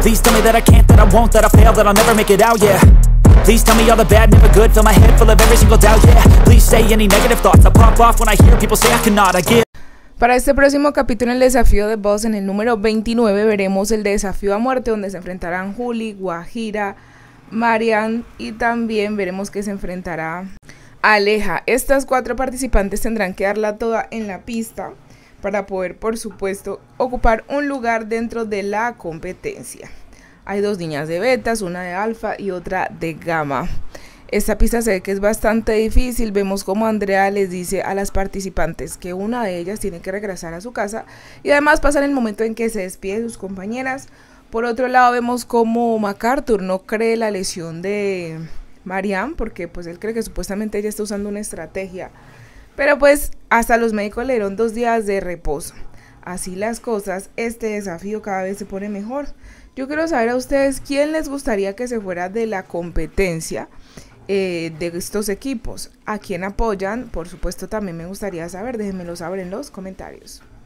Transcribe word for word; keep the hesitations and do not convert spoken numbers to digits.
Please tell me that I can't, that I won't, that I fail, that I'll never make it out, yeah. Please tell me all the bad, never good, fill my head full of every single doubt, yeah. Please say any negative thoughts, I pop off when I hear people say I cannot, I get. Para este próximo capítulo en el desafío de Boss, en el número veintinueve, veremos el desafío a muerte, donde se enfrentarán Juli, Guajira, Marian, y también veremos que se enfrentará Aleja. Estas cuatro participantes tendrán que darla toda en la pista para poder, por supuesto, ocupar un lugar dentro de la competencia. Hay dos niñas de betas, una de alfa y otra de gamma. Esta pista se ve que es bastante difícil. Vemos como Andrea les dice a las participantes que una de ellas tiene que regresar a su casa y además pasa en el momento en que se despide de sus compañeras. Por otro lado vemos como MacArthur no cree la lesión de Marianne, porque pues él cree que supuestamente ella está usando una estrategia, pero pues hasta los médicos le dieron dos días de reposo. Así las cosas, este desafío cada vez se pone mejor. Yo quiero saber a ustedes quién les gustaría que se fuera de la competencia eh, de estos equipos, a quién apoyan. Por supuesto también me gustaría saber, déjenmelo saber en los comentarios.